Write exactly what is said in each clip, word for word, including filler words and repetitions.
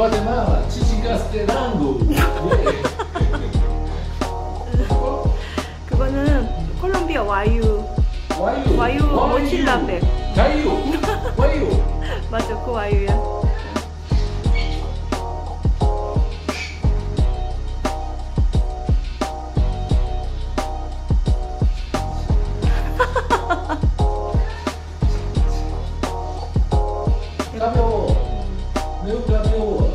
Guatemala, Chichicastenango. 그거는 콜롬비아 와유. 와유. 와유 모칠라백. 와유. 와유. 맞아, 그 와유야. 가벼워. 매우 가벼워.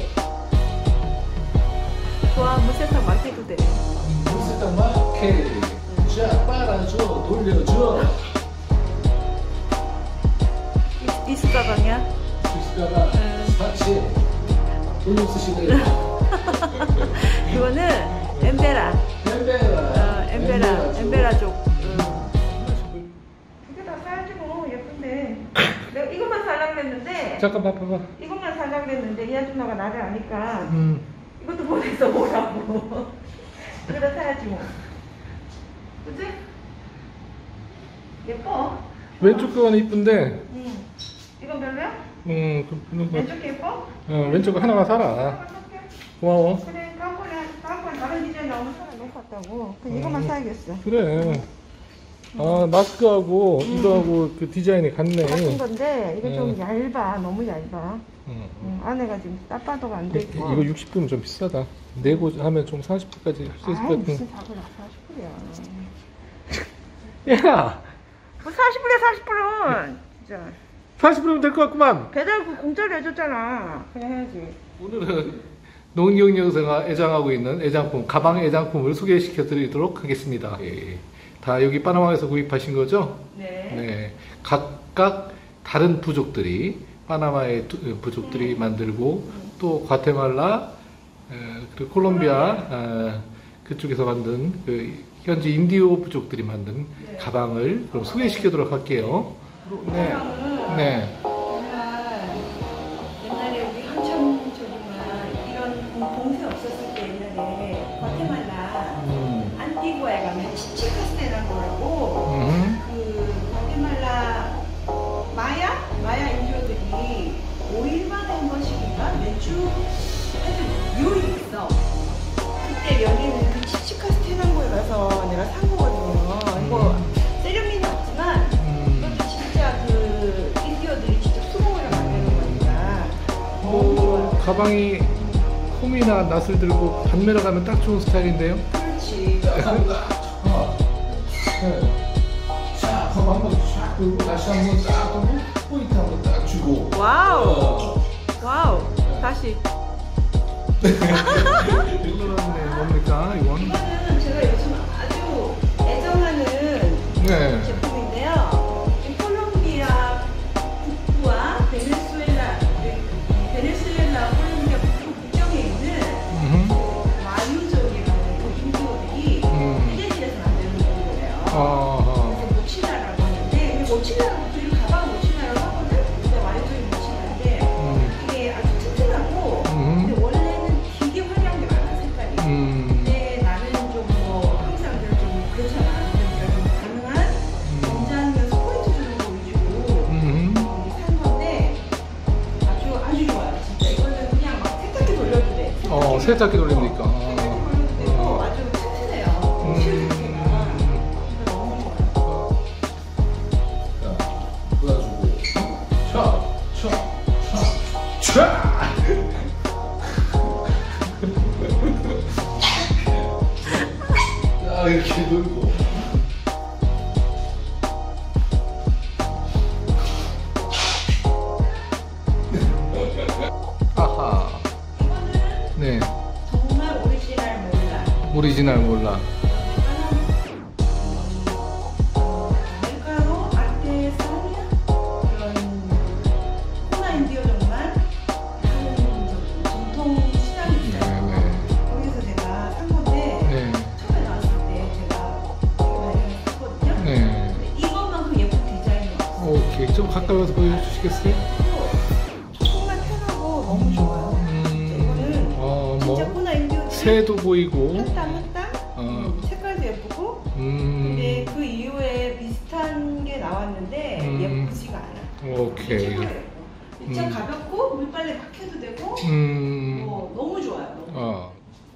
좋아, 무쇠탕 막 해도 돼. 무쇠탕 막 해. 자, 빨아줘. 돌려줘. 이, 이수 가방이야? 수시가가 사치. 돈을 쓰시네요. 그거는 엠베라. 엠베라. 어, 엠베라. 엠베라족. 이게 다 사야지 뭐. 예쁜데. 내가 이것만 살려고 그랬는데 잠깐 봐봐봐. 이것만 살려고 그랬는데 이 아줌마가 나를 아니까 음. 이것도 보내서 뭐라고. 이거 다 사야지 뭐. 그치? 예뻐? 왼쪽 거는 이쁜데. 응. 이건 별로야? 음, 그, 그, 그, 왼쪽 게 예뻐? 어, 왼쪽 거 하나만 사라. 하나만 살게. 고마워. 그래, 다음번에, 다음번에 다른 디자인 나오면 사라. 너무 샀다고. 그럼 이것만 사야겠어. 그래. 아, 마스크하고 이거하고 그 디자인이 같네. 같은 건데, 이거 좀 음. 얇아. 너무 얇아. 음. 응, 안에가 지금 따빠도가 안 돼 있고. 이거 육십 불은 좀 비싸다. 내고 하면 좀 사십 불까지 할 수 있을 아이, 것 무슨 같은. 사고야. 사십 불이야. 야! 뭐 사십 불이야, 사십 불은. 진짜. 사십 불이면 될 것 같구만. 배달 그 공짜로 해줬잖아. 그냥 해야지. 오늘은 농경영상가 애장하고 있는 애장품, 가방 애장품을 소개시켜 드리도록 하겠습니다. 예. 다 여기 파나마에서 구입하신 거죠? 네. 네. 각각 다른 부족들이, 파나마의 두- 부족들이 만들고, 또 과테말라, 에, 그리고 콜롬비아, 아, 그쪽에서 만든 그 현지 인디오 부족들이 만든 네. 가방을 그럼 소개시키도록 할게요. 네. 네. 정말 옛날에 우리 한참 저기만 이런 봉쇄 없었을 때 옛날에 과테말라 음. 안티구아에 가면 치치카스테라는 거라고 음. 그 과테말라 마야? 마야 인디오들이 오 일 만에 한 번씩인가 매주 하여튼 요일이 있어. 그때 여기는 그 치치카스테라고에 가서 내가 산 거거든요. 이거 세련미는 없지만 이것도 진짜 그 인디어들이 직접 수공으로 만드는 거니까 너무 뭐, 좋아. 가방이 홈이나 낫을 들고 반매러 가면 딱 좋은 스타일인데요. 그렇지. 자, 가방 한번 쫙 들고 다시 한번 딱 하고 포인트 한번 딱 주고. 와우. 어. 와우. 다시. 이거는 뭡니까 이건? 이거는 제가 요즘 아주 애정하는 네. 제품인데요. 이 콜롬비아 북부와 베네수엘라, 베네수엘라 콜롬비아 북부 국경에 있는 음. 마유족이라는 그 인디오들이 음. 피레질에서 만드는 거예요. 아. 그래서 모치나라고 하는데 이 모치나라고 우리 가방 모치나라고 하거든. 근데 마유족이 모치나인데 음. 이게 아주 튼튼하고 음. 근데 원래는 되게 화려한 게 많아 색깔이. 음. 근데 나는 좀 뭐 항상 좀 그렇잖아. 그러니까 좀 가능한 원장이면서 포인트 주는 거 위주로 음. 산 건데 아주 아주 좋아요. 진짜 이거는 그냥 막 세탁기 돌려도 돼. 어, 세탁기 돌립니까? 세탁기 돌려도 되고 어. 아주 튼튼해요. 음. 실내가 너무 좋아요. 자, 그래가지고 차, 차, 차, 차. 자, 이렇게 놀고. 아하. 이거는 네, 정말 오리지널 몰라. 오리지널 몰라. 멜카로 아테사니아 그런 코나 인디어족만 하는 전통 시장이 네, 있어요. 네, 거기서 제가 산 건데 네, 처음에 나왔을 때 제가 이거 발견했었거든요. 네. 근데 이것만큼 예쁜 디자인이 없어요. 오케이, 좀 가까이 와서 보여주시겠어요? 정말 편하고 너무 좋아요. 음, 이거는 어, 진짜 뭐 코나 인디어족 새도 보이고. 한 땀 한 땀 어. 색깔도 예쁘고 음. 근데 그 이후에 비슷한 게 나왔는데 음. 예쁘지가 않아. 오케이. 최고예요. 진짜 음. 가볍고 물빨래 막 해도 되고 음. 어, 너무 좋아요. 너무. 어.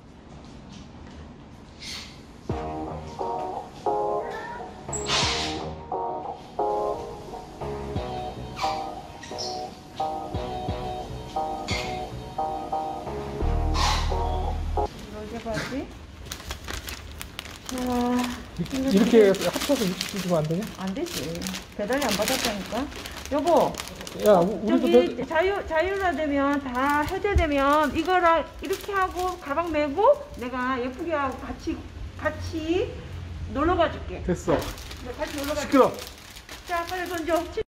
이렇게 바지. 자, 이렇게 합쳐서 육십 주면 안 되냐? 안 되지. 배달이 안 받았다니까. 여보, 야, 우리도 저기 배- 자유 자유화되면 다 해제되면 이거랑 이렇게 하고 가방 메고 내가 예쁘게 하고 같이 같이 놀러 가줄게. 됐어. 네, 같이 놀러 가줄게. 시끄러. 자, 빨리 던져.